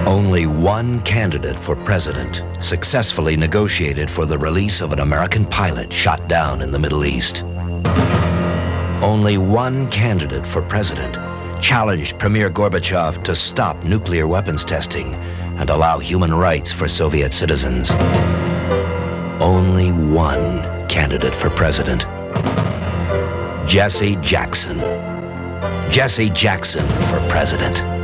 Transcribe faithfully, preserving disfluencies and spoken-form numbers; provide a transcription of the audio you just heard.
Only one candidate for president successfully negotiated for the release of an American pilot shot down in the Middle East. Only one candidate for president challenged Premier Gorbachev to stop nuclear weapons testing and allow human rights for Soviet citizens. Only one candidate for president. Jesse Jackson. Jesse Jackson for president.